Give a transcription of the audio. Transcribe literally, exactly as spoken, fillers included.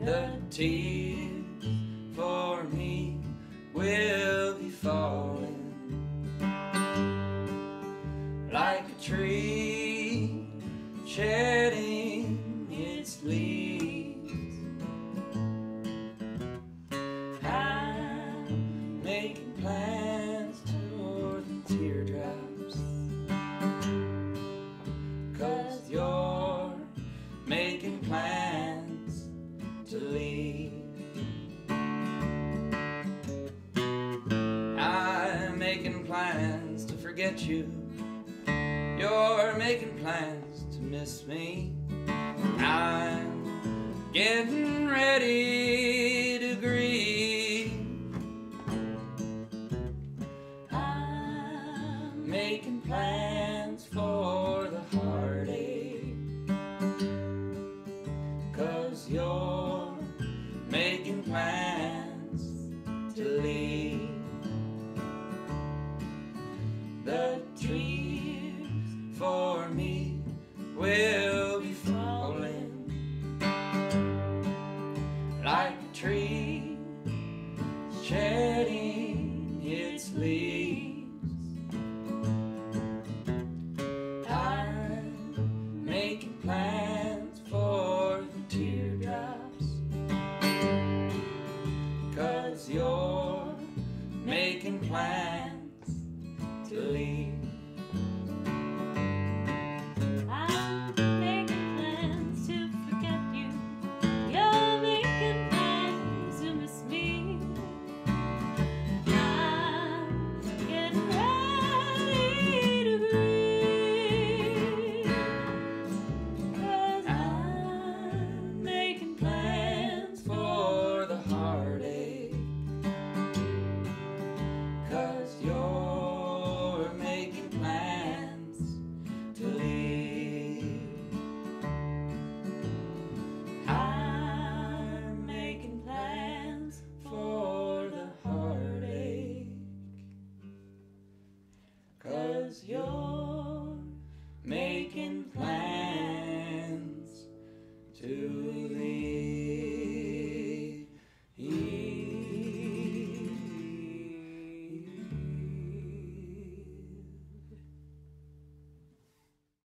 The tears for me will be falling like a tree shedding its leaves. I'm making plans toward the teardrops, 'cause you're making plans to leave. I'm making plans to forget you. You're making plans to miss me. I'm getting ready